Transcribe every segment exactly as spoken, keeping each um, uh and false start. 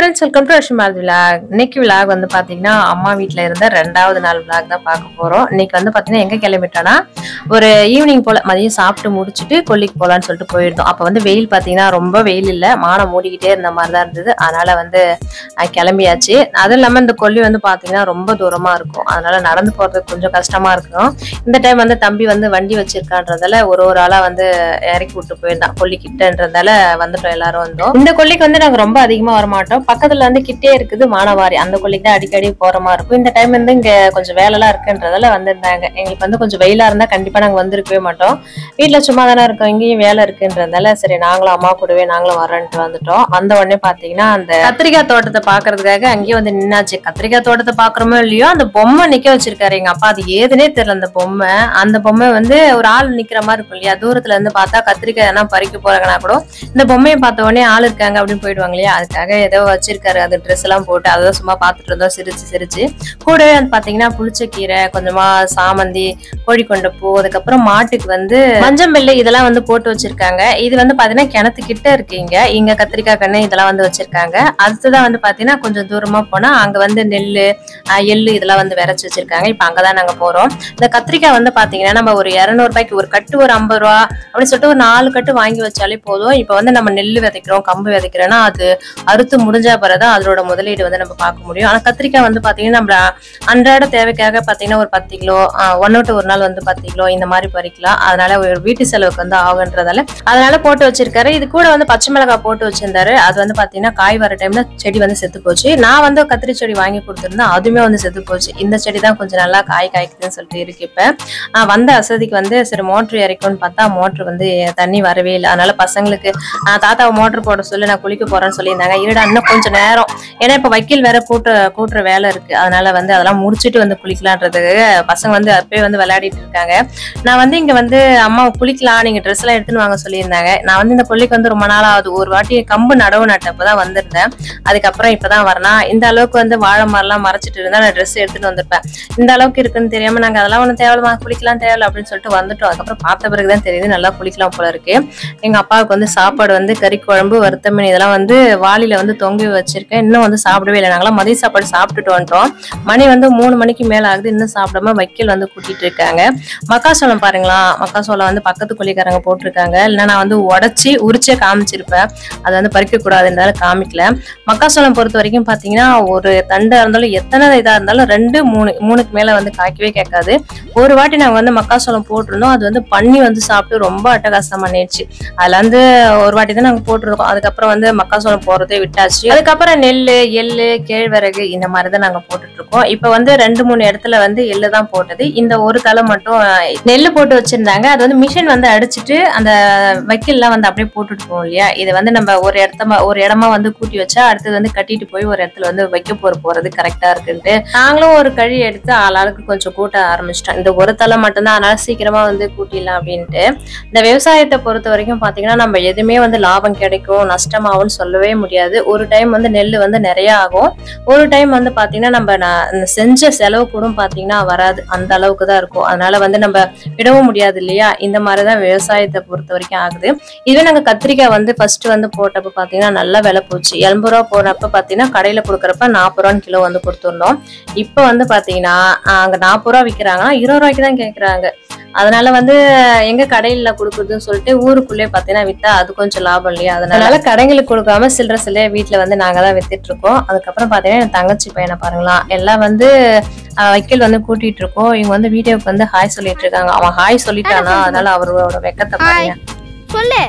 friends, welcome to Ashimad vlog. இன்னைக்கு vlog வந்து பாத்தீங்கன்னா அம்மா வீட்ல இருந்த இரண்டாவது நாள் vlog தான் பார்க்க போறோம். இன்னைக்கு வந்து பாத்தீங்கன்னா எங்க கிளம்பிட்டோம்னா ஒரு ஈவினிங் போல மதியம் சாப்பிட்டு முடிச்சிட்டு கொல்லிக்கு போலாம்னு சொல்லிட்டு போயிருந்தோம். அப்ப வந்து வெயில் பாத்தீங்கன்னா ரொம்ப வெயில் இல்ல, மானம் மூடிக்கிட்டே இருந்த மாதிரி தான் இருந்தது. அதனால வந்து கிளம்பியாச்சு. அது இல்லாம இந்த கொல்லி வந்து பாத்தீங்கன்னா ரொம்ப தூரமா இருக்கும். அதனால நடந்து போறதுக்கு கொஞ்சம் கஷ்டமா இருக்கும். இந்த டைம் வந்து தம்பி வந்து வண்டி வச்சிருக்கான்றதால ஒரு ஒரு ஆளா வந்து இறக்கி விட்டு போயிருந்தான். கொல்லி கிட்டன்றதால வந்துட்டோம் எல்லாரும் வந்தோம். இந்த கொல்லிக்கு வந்து நாங்க ரொம்ப அதிகமா வரமாட்டோம். பக்கத்துல வந்து கிட்டே இருக்குது மானவாரி, அந்த கொல்லிக்கு தான் அடிக்கடி போற மாதிரி இருக்கும். இந்த டைம் வந்து இங்க கொஞ்சம் வேலை எல்லாம் இருக்குன்றதால வந்திருந்தாங்க. எங்களுக்கு வந்து கொஞ்சம் வெயிலா இருந்தா கண்டிப்பா நாங்க வந்திருக்கவே மாட்டோம். வீட்டுல சும்மா தானே இருக்கோம், இங்கேயும் வேலை இருக்குன்றதால சரி நாங்களும் அம்மா கூடவே நாங்களும் வரேன்ட்டு வந்துட்டோம். வந்த உடனே பாத்தீங்கன்னா அந்த கத்திரிக்காய் தோட்டத்தை பாக்குறதுக்காக அங்கேயே வந்து நின்னாச்சு. கத்திரிக்காய் தோட்டத்தை பாக்குறோமோ இல்லையோ அந்த பொம்மை நிக்க வச்சிருக்காரு எங்க அப்பா. அது ஏதுனே தெரியல அந்த பொம்மை. அந்த பொம்மை வந்து ஒரு ஆள் நிக்கிற மாதிரி இருக்கும் இல்லையா, தூரத்துல இருந்து பார்த்தா கத்திரிக்காய் என்ன பறிக்க போறாங்கன்னா கூட இந்த பொம்மையை பார்த்த உடனே ஆள் இருக்காங்க அப்படின்னு போயிடுவாங்க இல்லையா. அதுக்காக ஏதோ வச்சிருக்காரு, அது ட்ரெஸ் எல்லாம் போட்டு அதான் சும்மா பாத்துட்டு இருந்தோம் சிரிச்சு சிரிச்சு. கூடவே வந்து பாத்தீங்கன்னா புளிச்சக்கீரை, கொஞ்சமா சாமந்தி, கோழி கொண்ட பூ, அதுக்கப்புறம் மாட்டுக்கு வந்து மஞ்சள் இதெல்லாம் வந்து போட்டு வச்சிருக்காங்க. இது வந்து பாத்தீங்கன்னா கிணத்து கிட்ட இருக்கீங்க. இங்க கத்திரிக்காய் கண்ணு இதெல்லாம் வந்து வச்சிருக்காங்க. அடுத்ததான் வந்து பாத்தீங்கன்னா கொஞ்சம் தூரமா போனா அங்க வந்து நெல்லு எள்ளு இதெல்லாம் வந்து விரைச்சு வச்சிருக்காங்க. இப்ப அங்கதான் நாங்க போறோம். இந்த கத்திரிக்காய் வந்து பாத்தீங்கன்னா நம்ம ஒரு இருநூறு ரூபாய்க்கு ஒரு கட்டு ஒரு ஐம்பது ரூபா அப்படின்னு சொல்லிட்டு ஒரு நாலு கட்டு வாங்கி வச்சாலே போதும். இப்ப வந்து நம்ம நெல்லு விதைக்கிறோம், கம்பு விதைக்கிறோம்னா அது அறுத்து முடிஞ்சா பிறகுதான் அதோட முதலீடு வந்து நம்ம பார்க்க முடியும். ஆனா கத்திரிக்காய் வந்து பாத்தீங்கன்னா நம்ம அன்றாட தேவைக்காக பாத்தீங்கன்னா ஒரு பத்து கிலோ ஒன்னோட்டு ஒரு நாள் வந்து பத்து கிலோ இந்த மாதிரி பறிக்கலாம். அதனால ஒரு வீட்டு செலவுக்கு வந்து ஆகுன்றதால அதனால போட்டு வச்சிருக்காரு. இது கூட வந்து பச்சை மிளகாய் போட்டு வச்சிருந்தாரு. அது வந்து பாத்தீங்கன்னா காய் வர டைம்ல செடி வந்து செத்து போச்சு. நான் வந்து கத்திரி செடி வாங்கி கொடுத்திருந்தேன், அதுவுமே வந்து செத்து போச்சு. இந்த செடி தான் கொஞ்சம் நல்லா காய் காய்க்குதுன்னு சொல்லிட்டு இருக்கு. இப்ப வந்த அசதிக்கு வந்து சரி மோட்டர் இறக்கும்னு பார்த்தா மோட்டர் வந்து தண்ணி வரவே இல்லை. அதனால பசங்களுக்கு தாத்தாவை மோட்டர் போட சொல்லி நான் குளிக்க போறேன்னு சொல்லியிருந்தாங்க. இருடா இன்னும் கொஞ்சம் நேரம், ஏன்னா இப்ப வைக்கல் வேற கூட்ட கூட்டுற வேலை இருக்கு. அதனால வந்து அதெல்லாம் முடிச்சுட்டு வந்து குளிக்கலான்றதுக்கு பசங்க வந்து அப்பயே வந்து விளையாடிட்டு இருக்காங்க. நான் வந்து இங்க வந்து அம்மா குளிக்கலாம், நீங்க ட்ரெஸ் எல்லாம் எடுத்துன்னு வாங்க சொல்லியிருந்தாங்க. நான் வந்து இந்த கொல்லிக்கு வந்து ரொம்ப நாள் ஆகுது. ஒரு வாட்டி கம்பு நடவு நட்டப்பதான் வந்திருந்தேன். அதுக்கப்புறம் இப்பதான் வரணும். இந்த அளவுக்கு வந்து வாழை மரம்லாம் மறைச்சிட்டு இருந்தா நான் ட்ரெஸ் எடுத்துட்டு வந்திருப்பேன். இந்த அளவுக்கு இருக்குன்னு தெரியாம நாங்க அதெல்லாம் ஒன்றும் தேவையில்ல, குளிக்கலாம் தேவையில்ல அப்படின்னு சொல்லிட்டு வந்துட்டோம். அதுக்கப்புறம் பார்த்த பிறகுதான் தெரியுது நல்லா குளிக்கலாம் போல இருக்கு. எங்க அப்பாவுக்கு வந்து சாப்பாடு வந்து கறி குழம்பு, வறுத்த மீன் இதெல்லாம் வந்து வாளியில வந்து தொங்கி வச்சிருக்கேன். இன்னும் வந்து சாப்பிடவே இல்லை. நாங்களாம் மதிய சாப்பாடு சாப்பிட்டுட்டு வந்துட்டோம். மணி வந்து மூணு மணிக்கு மேல ஆகுது, இன்னும் சாப்பிடாம வைக்கல் வந்து கூட்டிட்டு இருக்காங்க. மக்காசோளம் பாருங்களா, மக்காசோளம் வந்து பக்கத்து கொல்லிக்காரங்க போட்டிருக்காங்க. இல்லைன்னா நான் வந்து உடச்சி உரிச்சே காமிச்சிருப்பேன். அதை வந்து பறிக்க கூடாதுன்றதால காமிக்கல. மக்காசோளம் பொறுத்த வரைக்கும் பாத்தீங்கன்னா ஒரு தண்டா இருந்தாலும் எத்தனை இதா இருந்தாலும் ரெண்டு மூணு மூணுக்கு மேல வந்து காய்க்கவே கேட்காது. ஒரு வாட்டி நாங்க வந்து மக்காசோளம் போட்டிருந்தோம், அது வந்து பண்ணி வந்து சாப்பிட்டு ரொம்ப அட்டகாசம் பண்ணிடுச்சு. அதுல வந்து ஒரு வாட்டி தான் நாங்க போட்டிருக்கோம். அதுக்கப்புறம் வந்து மக்காசோளம் போறதே விட்டாச்சு. அதுக்கப்புறம் நெல்லு எள்ளு கேழ்வரகு இந்த மாதிரிதான் நாங்க போட்டுட்டு இருக்கோம். இப்ப வந்து ரெண்டு மூணு இடத்துல வந்து எள்ளு தான் போட்டது. இந்த ஒரு தலை மட்டும் நெல்லு போட்டு வச்சிருந்தாங்க. அது வந்து மிஷின் வந்து அடிச்சுட்டு அந்த வைக்கல்லாம் வந்து அப்படியே போட்டுட்டு போவோம் இல்லையா. இதை வந்து நம்ம ஒரு இடத்த ஒரு இடமா வந்து கூட்டி வச்சா அடுத்தது வந்து கட்டிட்டு போய் ஒரு இடத்துல வந்து வைக்க போற போறது கரெக்டா இருக்குன்ட்டு நாங்களும் ஒரு கழி எடுத்து ஆளாளுக்கு கொஞ்சம் கூட்ட ஆரம்பிச்சிட்டோம். இந்த ஒரு தலை மட்டும்தான், அதனால சீக்கிரமா வந்து கூட்டிடலாம் அப்படின்ட்டு. இந்த விவசாயத்தை பொறுத்த வரைக்கும் பாத்தீங்கன்னா நம்ம எதுவுமே வந்து லாபம் கிடைக்கும் நஷ்டமாகும்னு சொல்லவே முடியாது. ஒரு டைம் வந்து நெல் வந்து நிறைய ஆகும், ஒரு டைம் வந்து பாத்தீங்கன்னா நம்ம செஞ்ச செலவு கூட பாத்தீங்கன்னா வராது, அந்த அளவுக்கு தான் இருக்கும். அதனால வந்து நம்ம விடவும் முடியாது இல்லையா. இந்த மாதிரிதான் விவசாயத்தை பொறுத்த வரைக்கும் ஆகுது. இதுவே நாங்க கத்திரிக்காய் வந்து ஃபர்ஸ்ட் வந்து போட்டப்ப பாத்தீங்கன்னா நல்லா விலை போச்சு. எண்பது ரூபா போனப்ப பாத்தீங்கன்னா கடையில கொடுக்குறப்ப நாற்பது ரூபான்னு கிலோ வந்து கொடுத்துருந்தோம். இப்ப வந்து பாத்தீங்கன்னா அங்க நாற்பது ரூபா விற்கிறாங்கன்னா இருபது ரூபாய்க்கு தான் கேட்கறாங்க. அதனால வந்து எங்க கடையில கொடுக்குறதுன்னு சொல்லிட்டு ஊருக்குள்ளே பாத்தீங்கன்னா வித்தா அது கொஞ்சம் லாபம் இல்லையா. அதனால கடைங்களுக்கு கொடுக்காம சில்லற சில்லையா வீட்டுல வந்து நாங்க தான் வித்துட்டு இருக்கோம். அதுக்கப்புறம் பாத்தீங்கன்னா என் தங்கச்சி பையனை பாருங்களா, எல்லாம் வந்து வைக்கல் வந்து கூட்டிட்டு இருக்கோம். இவங்க வந்து வீடியோக்கு வந்து ஹாய் சொல்லிட்டு இருக்காங்க. அவன் ஹாய் சொல்லிட்டானா, அதனால அவரோட வெக்கத்தை பாருங்க. சொல்லு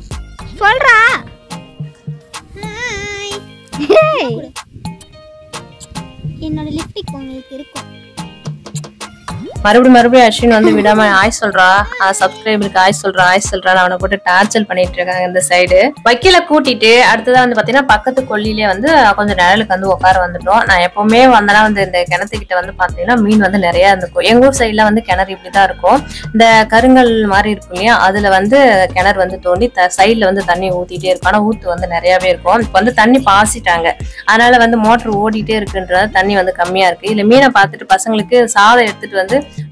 சொல்றா. என்னோட லிப்ஸ்டிக் உங்களுக்கு இருக்கும். மறுபடியும் மறுபடியும் அஸ்வின் வந்து விடாம ஆய் சொல்றா, சப்ஸ்கிரைபருக்கு ஆய் சொல்றா ஆய் சொல்றான்னு அவனை போட்டு டார்ச்சல் பண்ணிட்டு இருக்காங்க. இந்த சைடு வைக்கல கூட்டிட்டு அடுத்ததான் வந்து பாத்தீங்கன்னா பக்கத்து கொல்லிலே வந்து கொஞ்சம் நிழலுக்கு வந்து உட்கார வந்துட்டோம். நான் எப்பவுமே வந்தனா வந்து இந்த கிணத்துக்கிட்ட வந்து பாத்தீங்கன்னா மீன் வந்து நிறைய இருந்திருக்கும். எங்க ஊர் சைட்ல வந்து கிணறு இப்படிதான் இருக்கும், இந்த கருங்கல் மாதிரி இருக்கும் இல்லையா, அதுல வந்து கிணறு வந்து தோண்டி சைட்ல வந்து தண்ணி ஊத்திட்டே இருக்கும். ஆனா ஊத்து வந்து நிறையவே இருக்கும். இப்ப வந்து தண்ணி பாசிட்டாங்க, அதனால வந்து மோட்டர் ஓடிட்டே இருக்குன்றது தண்ணி வந்து கம்மியா இருக்கு. இல்ல மீனை பார்த்துட்டு பசங்களுக்கு சாதம் எடுத்துட்டு வந்து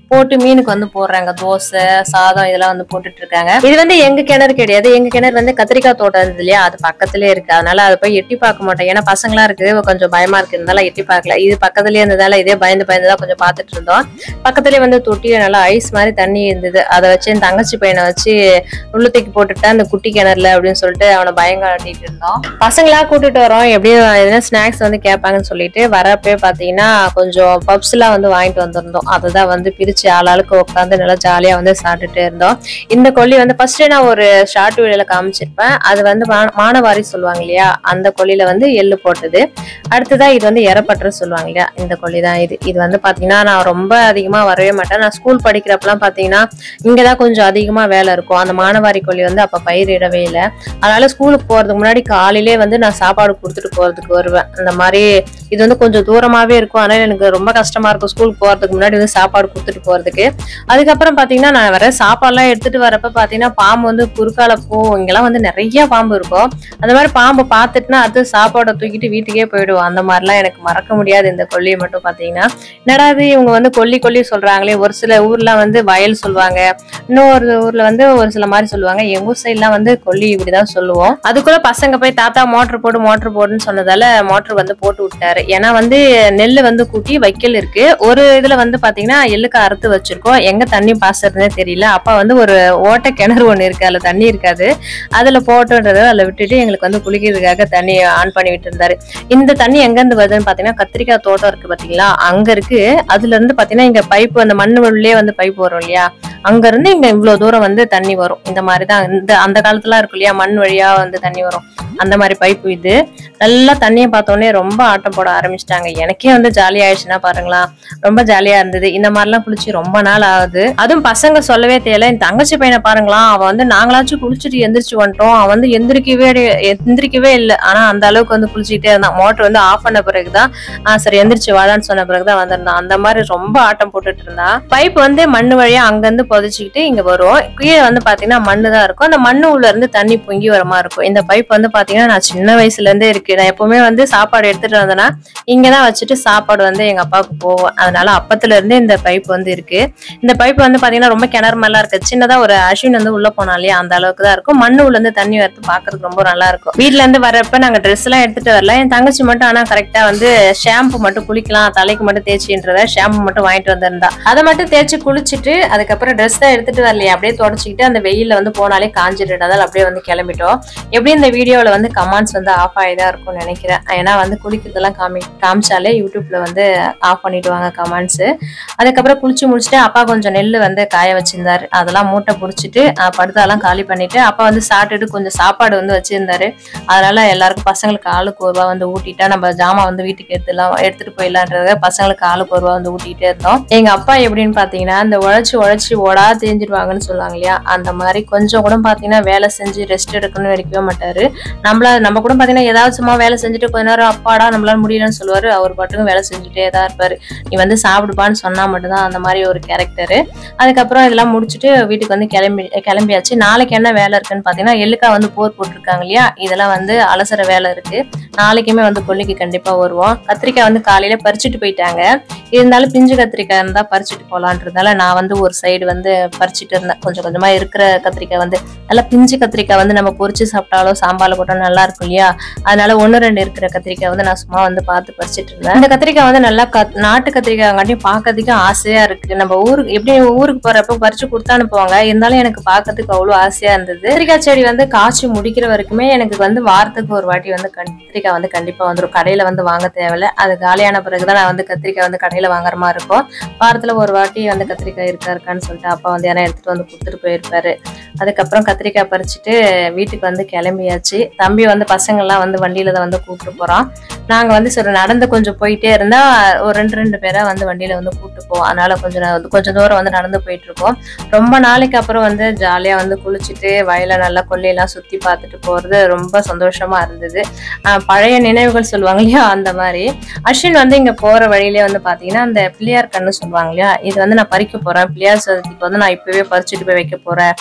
போட்டு மீனுக்கு வந்து போடுறாங்க. தோசை சாதம் இதெல்லாம் வந்து போட்டுட்டு இருக்காங்க. இது வந்து எங்க கிணறு கிடையாது. எங்க கிணறு வந்து கத்திரிக்காய் தோட்டம் இருந்தது இல்லையா, அது பக்கத்துலயே இருக்கு. அதனால அதை போய் எட்டி பார்க்க மாட்டோம். ஏன்னா பசங்களா இருக்கு, கொஞ்சம் பயமா இருக்கு, இருந்தாலும் எட்டி பார்க்கல. இது பக்கத்துலயே இருந்ததால இதே பயந்து பயந்துதான் கொஞ்சம் பார்த்துட்டு இருந்தோம். பக்கத்துலயே வந்து தொட்டியில நல்லா ஐஸ் மாதிரி தண்ணி இருந்தது. அதை வச்சு என் தங்கச்சி பையனை வச்சு உள்ளுத்தைக்கு போட்டுட்டா அந்த குட்டி கிணறுல அப்படின்னு சொல்லிட்டு அவனை பயங்காட்டிட்டு இருந்தோம். பசங்களா கூட்டிட்டு வரோம், எப்படியும் எதுனா ஸ்நாக்ஸ் வந்து கேட்பாங்கன்னு சொல்லிட்டு வரப்பே பாத்தீங்கன்னா கொஞ்சம் பப்ஸ் எல்லாம் வந்து வாங்கிட்டு வந்திருந்தோம். அதுதான் வந்து பிரிச்சு ஆளாளுக்கு உட்காந்து நல்லா ஜாலியா வந்து சாப்பிட்டுட்டு இருந்தோம். இந்த கொல்லி வந்து ஃபர்ஸ்ட் நான் ஒரு ஷார்ட் வீடியோல காமிச்சிருப்பேன். அது வந்து மானவாரி சொல்லுவாங்க இல்லையா, அந்த கொல்லியில வந்து எள்ளு போட்டது. அடுத்ததான் இது வந்து எரப்பற்று சொல்லுவாங்க இல்லையா, இந்த கொல்லி தான் இது. இது வந்து பாத்தீங்கன்னா நான் ரொம்ப அதிகமா வரவே மாட்டேன். நான் ஸ்கூல் படிக்கிறப்பெல்லாம் பாத்தீங்கன்னா இங்கதான் கொஞ்சம் அதிகமா வேலை இருக்கும். அந்த மானவாரி கொல்லி வந்து அப்ப பயிரிடவே இல்லை. அதனால ஸ்கூலுக்கு போறதுக்கு முன்னாடி காலையிலே வந்து நான் சாப்பாடு கொடுத்துட்டு போறதுக்கு வருவேன். அந்த மாதிரி இது வந்து கொஞ்சம் தூரமாவே இருக்கும். அதனால எனக்கு ரொம்ப கஷ்டமா இருக்கும் ஸ்கூலுக்கு போறதுக்கு முன்னாடி வந்து சாப்பாடு கொடுத்துட்டு போறதுக்கு. அதுக்கப்புறம் பாத்தீங்கன்னா நான் வர சாப்பாடு எல்லாம் எடுத்துட்டு வரப்ப பாத்தீங்கன்னா பாம்பு வந்து குறுக்கால போ, இங்கெல்லாம் வந்து நிறைய பாம்பு இருக்கும். அந்த மாதிரி பாம்பு பாத்துட்டுனா அது சாப்பாடை தூக்கிட்டு வீட்டுக்கே போயிடுவோம். அந்த மாதிரிலாம் எனக்கு மறக்க முடியாது. இந்த கொல்லியை மட்டும் பாத்தீங்கன்னா என்னடா இது இவங்க வந்து கொல்லி கொல்லி சொல்றாங்களே. ஒரு சில ஊர்ல வந்து வயல் சொல்லுவாங்க, இன்னொரு ஊர்ல வந்து ஒரு சில மாதிரி சொல்லுவாங்க. எங்க ஊர் சைட் எல்லாம் வந்து கொல்லி இப்படிதான் சொல்லுவோம். அதுக்குள்ள பசங்க போய் தாத்தா மோட்டர் போடு மோட்டர் போடுன்னு சொன்னதால மோட்டர் வந்து போட்டு விட்டாரு. ஏன்னா வந்து நெல்லு வந்து கூட்டி வைக்கல் இருக்கு. ஒரு இதுல வந்து பாத்தீங்கன்னா எள்ளுக்கு அறுத்து வச்சிருக்கோம். எங்க தண்ணி பாசுறதுனே தெரியல. அப்பா வந்து ஒரு ஓட்ட கிணறு ஒண்ணு இருக்கு, அதுல தண்ணி இருக்காது, அதுல போட்டுன்றத அதுல விட்டுட்டு எங்களுக்கு வந்து குளிக்கிறதுக்காக தண்ணி ஆன் பண்ணி விட்டு இருந்தாரு. இந்த தண்ணி எங்க இருந்து வருதுன்னு பாத்தீங்கன்னா கத்திரிக்காய் தோட்டம் இருக்கு பாத்தீங்களா, அங்க இருக்கு. அதுல இருந்து பாத்தீங்கன்னா இங்க பைப்பு அந்த மண்ணு உள்ளே வந்து பைப்பு வரும் இல்லையா, அங்க இருந்து இங்க இவ்வளவு தூரம் வந்து தண்ணி வரும். இந்த மாதிரிதான் இந்த அந்த காலத்துல இருக்கு இல்லையா, மண் வழியா வந்து தண்ணி வரும், அந்த மாதிரி பைப்பு இது. நல்லா தண்ணியை பார்த்தோன்னே ரொம்ப ஆட்டம் போட ஆரம்பிச்சிட்டாங்க. எனக்கே வந்து ஜாலி ஆயிடுச்சுன்னா பாருங்களா, ரொம்ப ஜாலியா இருந்தது. இந்த மாதிரிலாம் குளிச்சு ரொம்ப நாள் ஆகுது. அதுவும் பசங்க சொல்லவே தேவையில்ல. என் தங்கச்சி பையனை பாருங்களா, அவன் வந்து நாங்களாச்சும் குளிச்சுட்டு எந்திரிச்சு வந்துட்டோம், அவன் வந்து எந்திரிக்கவே எந்திரிக்கவே இல்லை. ஆனா அந்த அளவுக்கு வந்து குளிச்சுக்கிட்டே இருந்தான். மோட்டர் வந்து ஆஃப் பண்ண பிறகுதான் ஆஹ் சரி எந்திரிச்சு வாடான்னு சொன்ன பிறகுதான் வந்திருந்தான். அந்த மாதிரி ரொம்ப ஆட்டம் போட்டுட்டு இருந்தான். பைப் வந்து மண்ணு வழியா அங்கிருந்து புதைச்சிக்கிட்டு இங்க வரும். கீழே வந்து பாத்தீங்கன்னா மண்ணு தான் இருக்கும். அந்த மண்ணு உள்ள இருந்து தண்ணி பொங்கி வர மாதிரி இருக்கும். இந்த பைப் வந்து பாத்தீங்கன்னா நான் சின்ன வயசுல இருந்தே இருக்கு. நான் எப்பவுமே வந்து சாப்பாடு எடுத்துட்டு வந்தேன்னா இங்கதான் வச்சுட்டு சாப்பாடு வந்து எங்க அப்பாவுக்கு போவோம். அதனால அப்பத்துல இருந்து இந்த பைப் வந்து இருக்கு. இந்த பைப் வந்து பாத்தீங்கன்னா ரொம்ப கிணறு மாதிரிலாம் இருக்கு. சின்னதா ஒரு அஸ்வின் வந்து உள்ள போனாலே அந்த அளவுக்கு தான் இருக்கும். மண்ணு உள்ள இருந்து தண்ணி வரது பாக்குறதுக்கு ரொம்ப நல்லா இருக்கும். வீட்டுல இருந்து வரப்ப நாங்க ட்ரெஸ் எல்லாம் எடுத்துட்டு வரல. என் தங்கச்சி மட்டும் ஆனா கரெக்டா வந்து ஷாம்பு மட்டும் குளிக்கலாம், தலைக்கு மட்டும் தேய்ச்சின்றத ஷாம்பு மட்டும் வாங்கிட்டு வந்திருந்தா. அதை மட்டும் தேய்ச்சி குளிச்சுட்டு அதுக்கப்புறம் ட்ரெஸ் தான் எடுத்துட்டு வரலையே, அப்படியே தொடச்சிக்கிட்டு அந்த வெயில வந்து போனாலே காஞ்சிடுறதால அப்படியே வந்து கிளம்பிட்டோம். எப்படி இந்த வீடியோல வந்து கமெண்ட்ஸ் வந்து ஆஃப் ஆகிதான் இருக்கும்னு நினைக்கிறேன். ஏன்னா வந்து குளிக்கிறதெல்லாம் காமி காமிச்சாலே யூடியூப்ல வந்து ஆஃப் பண்ணிடுவாங்க கமெண்ட்ஸ். அதுக்கப்புறம் குளிச்சு முடிச்சுட்டு அப்பா கொஞ்சம் நெல் வந்து காய வச்சிருந்தாரு. அதெல்லாம் மூட்டை பிடிச்சிட்டு படுத்தாலாம் காலி பண்ணிட்டு அப்பா வந்து சாப்பிட்டுட்டு கொஞ்சம் சாப்பாடு வந்து வச்சிருந்தாரு. அதனால எல்லாருக்கும் பசங்களுக்கு ஆளுக்கு ஒரு ரூபா வந்து ஊட்டிட்டா நம்ம ஜாமான் வந்து வீட்டுக்கு எடுத்துலாம் எடுத்துட்டு போயிடலான்றத பசங்களுக்கு ஆளுக்கு ஒரு ரூபா வந்து ஊட்டிகிட்டே இருந்தோம். எங்க அப்பா எப்படின்னு பாத்தீங்கன்னா இந்த உழைச்சு உழைச்சி ஓடா தெரிஞ்சிருவாங்கன்னு சொல்லுவாங்க இல்லையா, அந்த மாதிரி கொஞ்சம் கூட பாத்தீங்கன்னா வேலை செஞ்சு ரெஸ்ட் எடுக்கணும்னு நினைக்கவே மாட்டாரு. நம்மள நம்ம கூட பாத்தீங்கன்னா ஏதாவது சும்மா வேலை செஞ்சுட்டு கொஞ்ச நேரம் அப்பாடா நம்மளால முடியலன்னு சொல்லுவாரு. அவர் பாட்டுக்கும் வேலை செஞ்சுட்டே தான் இருப்பாரு. நீ வந்து சாப்பிடுப்பான்னு சொன்னா மட்டும்தான் அந்த மாதிரி ஒரு கேரக்டரு. அதுக்கப்புறம் இதெல்லாம் முடிச்சுட்டு வீட்டுக்கு வந்து கிளம்பி கிளம்பியாச்சு. நாளைக்கு என்ன வேலை இருக்குன்னு பாத்தீங்கன்னா எள்ளுக்காய் வந்து போர் போட்டிருக்காங்க இல்லையா, இதெல்லாம் வந்து அலசர வேலை இருக்கு. நாளைக்குமே வந்து கொல்லிக்கு கண்டிப்பா வருவோம். கத்திரிக்காய் வந்து காலையில பறிச்சுட்டு போயிட்டாங்க. இருந்தாலும் பிஞ்சு கத்திரிக்காய் இருந்தா பறிச்சுட்டு போலான்றதால நான் வந்து ஒரு சைடு வந்து பறிச்சுட்டு இருந்தேன். கொஞ்சம் கொஞ்சமா இருக்கிற கத்திரிக்காய் வந்து நல்லா பிஞ்சு கத்திரிக்காய் வந்து நம்ம பொரிச்சு சாப்பிட்டாலும் சாம்பார்ல போட்டாலும் நல்லா இருக்கும் இல்லையா, அதனால ஒன்னு ரெண்டு இருக்கிற கத்திரிக்காய் வந்து நான் சும்மா வந்து பார்த்து பறிச்சுட்டு இருந்தேன். இந்த கத்திரிக்காய் வந்து நல்லா நாட்டு கத்திரிக்காய்காட்டியும் பார்க்கறதுக்கு ஆசையா இருக்கு. நம்ம ஊருக்கு எப்படி ஊருக்கு போறப்ப பறிச்சு கொடுத்து அனுப்புவாங்க, இருந்தாலும் எனக்கு பார்க்கறதுக்கு அவ்வளவு ஆசையா இருந்தது. கத்திரிக்காய் செடி வந்து காய்ச்சி முடிக்கிற வரைக்குமே எனக்கு வந்து வாரத்துக்கு ஒரு வாட்டி வந்து கத்திரிக்காய் வந்து கண்டிப்பா வந்துடும். கடையில வந்து வாங்க தேவையில்ல. அது காலியான பிறகுதான் நான் வந்து கத்திரிக்காய் வந்து கடையில வாங்குற மாதிரி இருக்கும். வாரத்துல ஒரு வாட்டி வந்து கத்திரிக்காய் இருக்கா இருக்கான்னு சொல்லிட்டு அப்பா வந்து ஏன்னா எடுத்துட்டு வந்து கொடுத்துட்டு போயிருப்பாரு. அதுக்கப்புறம் கத்திரிக்காய் பறிச்சுட்டு வீட்டுக்கு வந்து கிளம்பியாச்சு. தம்பி வந்து பசங்க எல்லாம் வந்து வண்டியில தான் வந்து கூப்பிட்டு போறான். நாங்க வந்து சரி நடந்து கொஞ்சம் போயிட்டே இருந்தா ஒரு ரெண்டு ரெண்டு பேரா வந்து வண்டியில வந்து கூப்பிட்டு போவோம். அதனால கொஞ்சம் கொஞ்சம் தூரம் வந்து நடந்து போயிட்டு இருக்கோம். ரொம்ப நாளைக்கு அப்புறம் வந்து ஜாலியா வந்து குளிச்சுட்டு வயல நல்லா கொல்லையெல்லாம் சுத்தி பார்த்துட்டு போறது ரொம்ப சந்தோஷமா இருந்தது. ஆஹ் பழைய நினைவுகள் சொல்லுவாங்க இல்லையா, அந்த மாதிரி. அஸ்வின் வந்து இங்க போற வழியிலே வந்து பாத்தீங்கன்னா அந்த பிள்ளையார் கண்ணு சொல்லுவாங்க இல்லையா, இது வந்து நான் பறிக்க போறேன், பிள்ளையார் சதுர்த்திக்கு வந்து நான் இப்பவே பறிச்சுட்டு போய் வைக்க போறேன். ஏன்னா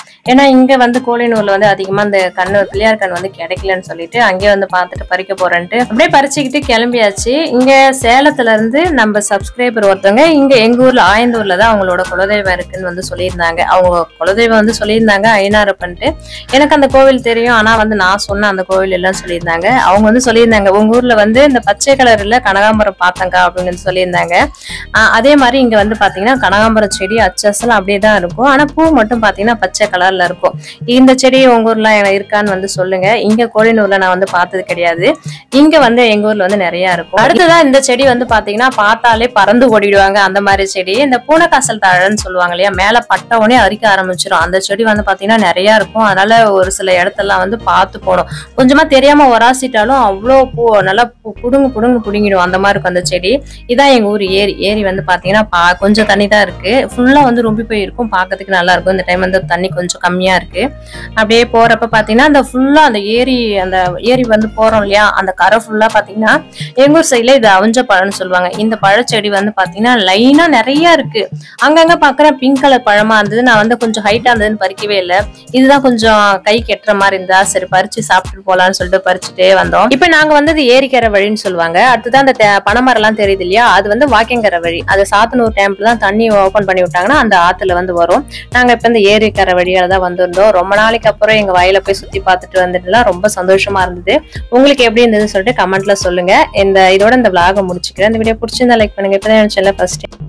ஏன்னா இங்க வந்து கோழினூர்ல வந்து அதிகமா அந்த கண்ணு பிள்ளையார் கண் வந்து கிடைக்கலன்னு சொல்லிட்டு அங்கே வந்து பார்த்துட்டு பறிக்க போறேன்ட்டு அப்படியே பறிச்சுக்கிட்டு கிளம்பியாச்சு. இங்க சேலத்துல இருந்து நம்ம சப்ஸ்கிரைபர் ஒருத்தவங்க இங்க எங்க ஊர்ல ஆயந்தூர்ல தான் அவங்களோட குலதெய்வம் இருக்குன்னு வந்து சொல்லியிருந்தாங்க. அவங்க குலதெய்வம் வந்து சொல்லியிருந்தாங்க ஐநாரப்பன்ட்டு. எனக்கு அந்த கோவில் தெரியும், ஆனா வந்து நான் சொன்ன அந்த கோவில் எல்லாம் சொல்லியிருந்தாங்க. அவங்க வந்து சொல்லியிருந்தாங்க உங்க ஊர்ல வந்து இந்த பச்சை கலர்ல கனகாம்பரம் பார்த்தங்க அப்படின்னு சொல்லியிருந்தாங்க. ஆஹ் அதே மாதிரி இங்க வந்து பாத்தீங்கன்னா கனகாம்பரம் செடி அச்சசலாம் அப்படியே தான் இருக்கும், ஆனா பூ மட்டும் பாத்தீங்கன்னா பச்சை கலர்ல இருக்கும். இந்த செடி உங்க ஊர்ல இருக்கான்னு வந்து சொல்லுங்க. இங்க கோழினூர்ல நான் வந்து பார்த்தது கிடையாது, இங்க வந்து எங்க ஊர்ல வந்து நிறைய இருக்கும். அடுத்ததான் இந்த செடி வந்து பாத்தீங்கன்னா பார்த்தாலே பறந்து ஓடிடுவாங்க அந்த மாதிரி செடி. இந்த பூனைக்காசல் தழைன்னு சொல்லுவாங்க இல்லையா, மேல பட்டவுடனே அரிக்க ஆரம்பிச்சிடும். அந்த செடி வந்து பாத்தீங்கன்னா நிறைய இருக்கும். அதனால ஒரு சில இடத்தெல்லாம் வந்து பார்த்து போகணும். கொஞ்சமா தெரியாம ஒராசிட்டாலும் அவ்வளோ பூ நல்லா புடுங்கு புடுங்கு புடுங்கிடும் அந்த மாதிரி இருக்கும் அந்த செடி. இதான் எங்க ஊர் ஏரி. ஏரி வந்து பாத்தீங்கன்னா பா கொஞ்சம் தண்ணி தான் இருக்கு, ஃபுல்லா வந்து ரொம்ப போய் இருக்கும், பார்க்கறதுக்கு நல்லா இருக்கும். இந்த டைம் வந்து தண்ணி கொஞ்சம் கம்மியா இருக்கு. அப்படியே போறப்ப பாத்தீங்கன்னா அந்த ஃபுல்லா அந்த ஏரி அந்த ஏரி வந்து போறோம் இல்லையா, அந்த கரை ஃபுல்லா பாத்தீங்கன்னா எங்க ஊர் சைட்ல இது அவிஞ்ச பழம்னு சொல்லுவாங்க. இந்த பழச்செடி வந்து பாத்தீங்கன்னா லைனா நிறைய இருக்கு. அங்கங்க பாக்குறேன் பிங்க் கலர் பழமா இருந்தது. நான் வந்து கொஞ்சம் ஹைட்டா இருந்ததுன்னு பறிக்கவே இல்லை. இதுதான் கொஞ்சம் கை கெட்டுற மாதிரி இருந்தா சரி பறிச்சு சாப்பிட்டு போலான்னு சொல்லிட்டு பறிச்சுட்டே வந்தோம். இப்ப நாங்க வந்து ஏரிக்கரை வழின்னு சொல்லுவாங்க. அடுத்துதான் அந்த பனைமரம் எல்லாம் தெரியுது இல்லையா, அது வந்து வாக்கியங்கரை வழி. அது சாத்தனூர் டேம்ப்ல தான் தண்ணி ஓபன் பண்ணி விட்டாங்கன்னா அந்த ஆத்துல வந்து வரும். நாங்க இப்ப இந்த ஏரிக்கரை வழியால தான் வந்திருந்தோம். ரொம்ப நாளைக்கு அப்புறம் எங்க வயல போய் சுத்தி பார்த்துட்டு வந்துட்டுலாம் ரொம்ப சந்தோஷமா இருந்தது. உங்களுக்கு எப்படி இருந்ததுன்னு சொல்லிட்டு கமெண்ட்ல சொல்லுங்க. இந்த இதோட இந்த விளாக முடிச்சுக்கிறேன். இந்த வீடியோ பிடிச்சிருந்தா லைக் பண்ணுங்க. இப்பதான் சேனல் ஃபர்ஸ்ட்